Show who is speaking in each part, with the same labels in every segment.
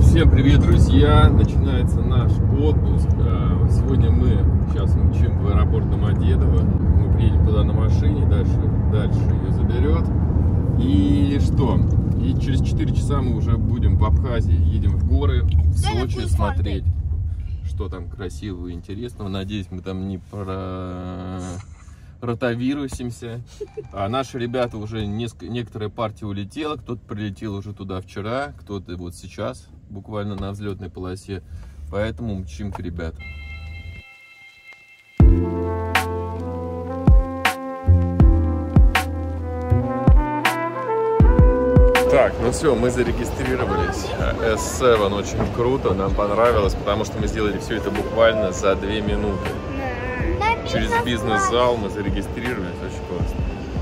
Speaker 1: Всем привет, друзья! Начинается наш отпуск. Сегодня мы сейчас мчим в аэропорт Домодедово. Мы приедем туда на машине, дальше ее заберет. И что? И через 4 часа мы уже будем в Абхазии. Едем в горы, в Сочи смотреть, что там красивого и интересного. Надеюсь, мы там не ротавируемся. А наши ребята уже некоторая партия улетела. Кто-то прилетел уже туда вчера, кто-то вот сейчас буквально на взлетной полосе. Поэтому мчим к ребятам. Так, ну все, мы зарегистрировались. S7 очень круто, нам понравилось, потому что мы сделали все это буквально за 2 минуты. Через бизнес-зал мы зарегистрировались, очень классно.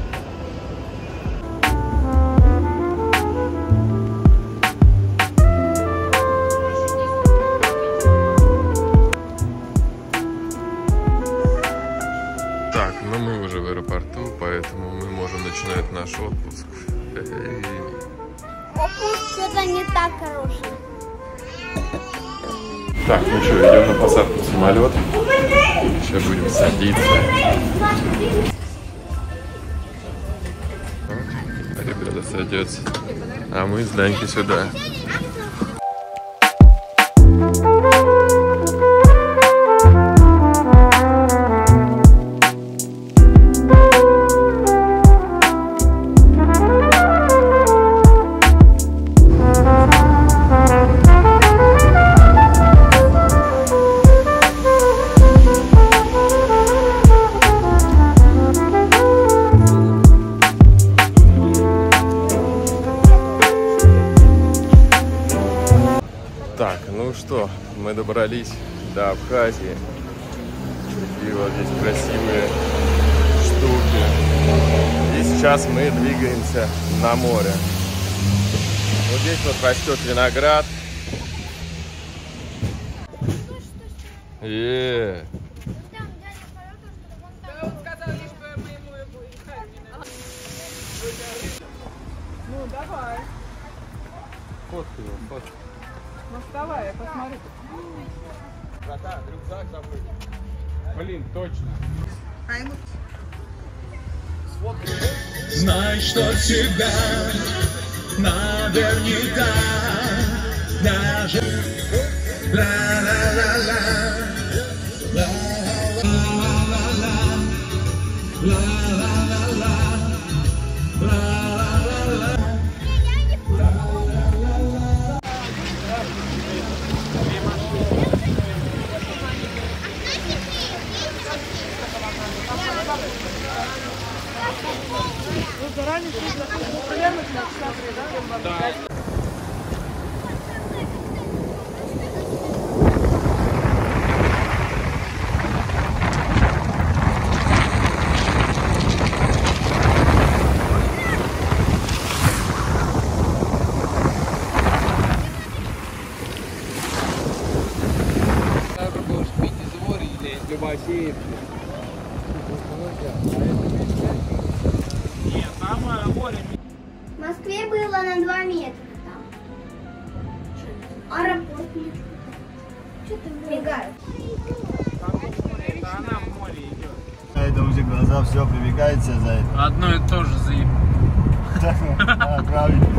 Speaker 1: Так, ну мы уже в аэропорту, поэтому мы можем начинать наш отпуск.
Speaker 2: Отпуск это не так хороший.
Speaker 1: Так, ну что, идем на посадку в самолет. Сейчас будем садиться. Ребята садятся. А мы с Данькой сюда. Так, ну что, мы добрались до Абхазии. И вот здесь красивые штуки. И сейчас мы двигаемся на море. Вот здесь вот растет виноград.
Speaker 3: Ну давай.
Speaker 1: Фотку его, фотку.
Speaker 3: Ну вставай, я посмотрю.
Speaker 1: Братан, рюкзак забыл.
Speaker 3: Блин, точно.
Speaker 4: Знай, что тебя наверняка даже ла-ла-ла-ла, ла-ла-ла-ла, ла-ла-ла-ла, ла-ла-ла-ла.
Speaker 2: В Москве было на 2 метра там. Аэропорт нет. Что там мигает?
Speaker 3: Это она в море идет.
Speaker 5: Это уже глаза все привлекаются за это.
Speaker 3: Одно и то же заеб.
Speaker 5: Правильно.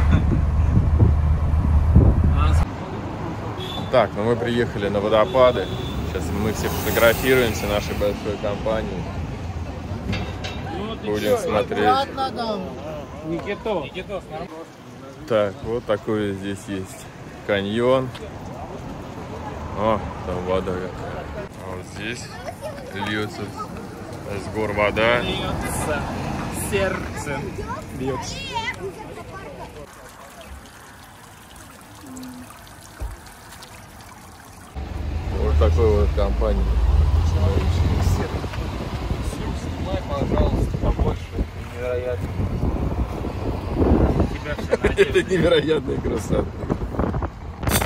Speaker 1: Так, ну мы приехали на водопады. Сейчас мы все фотографируемся нашей большой компанией. Будем смотреть.
Speaker 3: Никитос,
Speaker 1: Так, вот такой здесь есть каньон. О, там вода какая. А вот здесь льется с гор вода.
Speaker 3: сердце бьется.
Speaker 1: Вот такой вот компании.
Speaker 3: Снимай, пожалуйста, побольше. Невероятно.
Speaker 1: Это невероятная красота.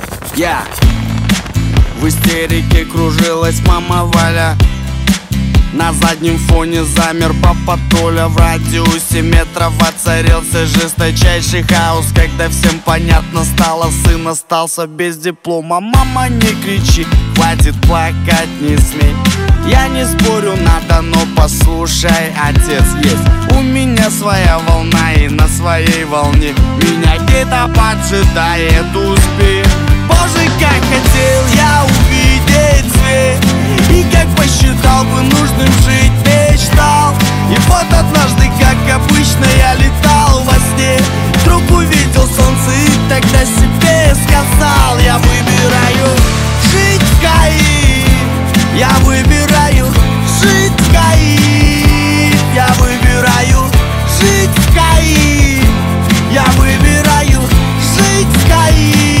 Speaker 6: В истерике кружилась мама Валя. На заднем фоне замер папа Толя. В радиусе метров воцарился жесточайший хаос, когда всем понятно стало, сын остался без диплома. Мама, не кричи, хватит плакать, не смей. Я не спорю, надо, но послушай, отец есть. У меня своя волна, и на своей волне меня где-то поджидает успех. Боже, как хотел я увидеть свет, и как посчитал бы нужным жить, мечтал. И вот однажды, как обычно, я летал во сне, вдруг увидел солнце и тогда себе сказал: я выбираю жить в Каире, я выбираю жить в Каире, я выбираю жить в Каире, я выбираю жить в Каире.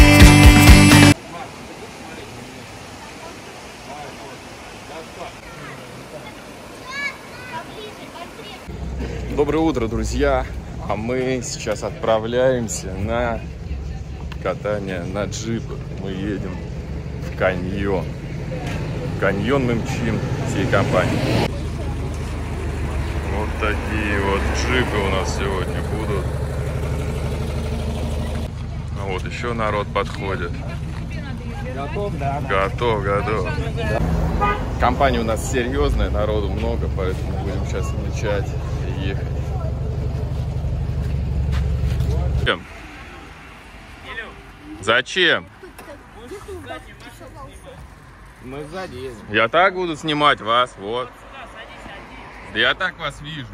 Speaker 1: Доброе утро, друзья! А мы сейчас отправляемся на катание на джипах. Мы едем в каньон. В каньон мы мчим всей компанией. Вот такие вот джипы у нас сегодня будут. А вот еще народ подходит.
Speaker 3: Готов, да?
Speaker 1: Готов. Компания у нас серьезная, народу много, поэтому будем сейчас начать ехать. Зачем?
Speaker 3: Мы сзади едем.
Speaker 1: Я так буду снимать вас, вот. Да я так вас вижу.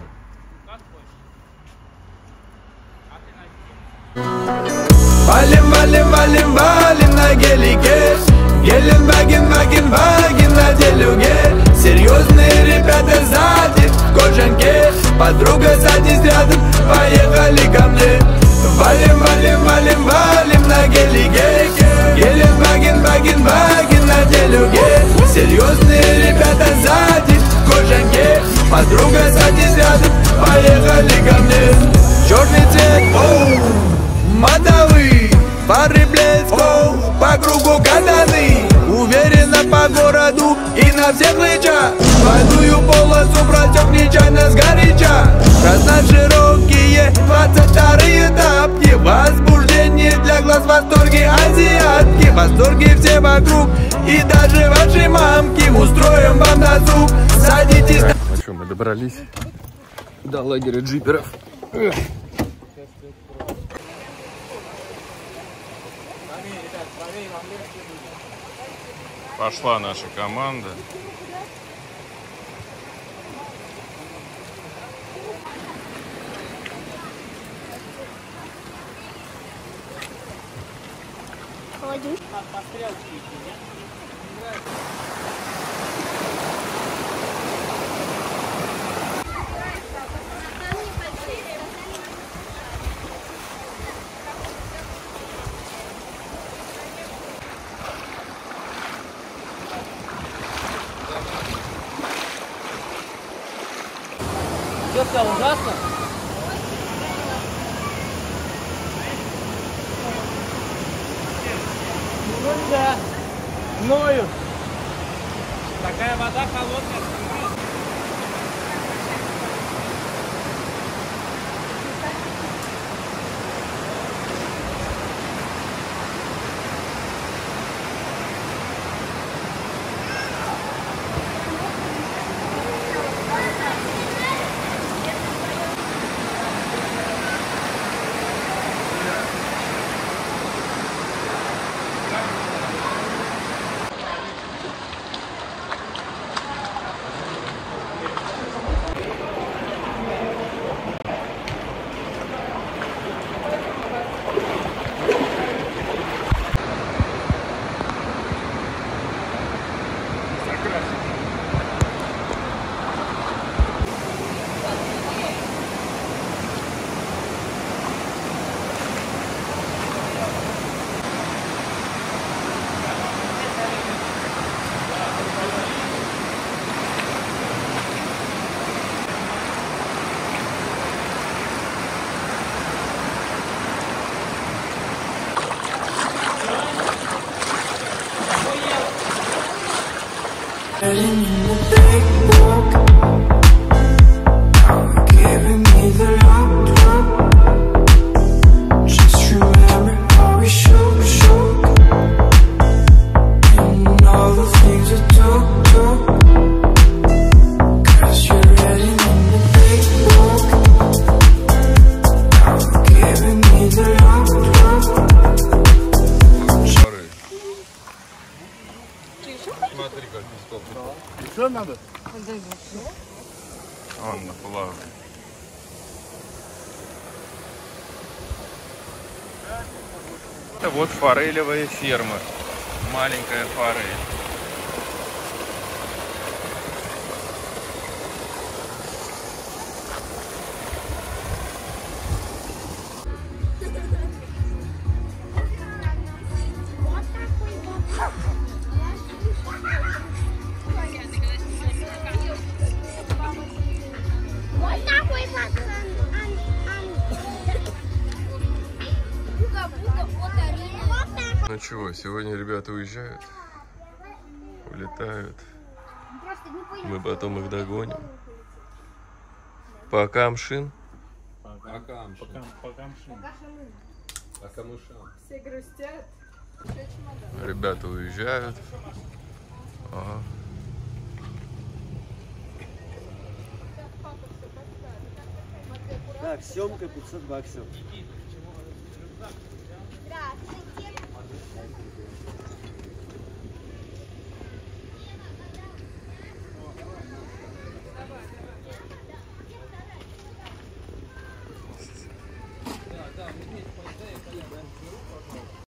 Speaker 4: Валим, валим, валим, валим на гелике. Геленваген, ваген, ваген на делюге. Серьезные ребята сзади в кожанке. Подруга садись рядом, поехали ко мне. Валим, валим, валим, валим на гелике. Геленваген, ваген, ваген на делюге. Серьезные ребята сзади в кожанке. Подруга садись рядом, поехали ко мне. Черный цвет, оу, мотовый, фары блеск, оу, по кругу катаны. Уверенно по городу и на всех лычах. Двойную полосу протек нечаянно сгоряча. Красно-широкие 22-й этапки. Возбуждение для глаз, восторги азиатки. Восторги все вокруг и даже ваши мамки. Устроим вам досуг, садитесь.
Speaker 1: Ну что, мы добрались до лагеря джиперов. Пошла наша команда.
Speaker 3: Что стало, ужасно? Ну да, ною. Такая вода холодная.
Speaker 4: Big boy.
Speaker 5: Еще надо?
Speaker 1: Он на плаву. Это вот форелевая ферма. Маленькая форель.
Speaker 2: Вот такой пацан.
Speaker 1: Ну чего, сегодня ребята уезжают, улетают. Мы потом их догоним. По камшин. По камышам.
Speaker 3: Все грустят.
Speaker 1: Ребята уезжают. Ага.
Speaker 5: Так, съемка 500 баксов.
Speaker 2: Здравствуйте.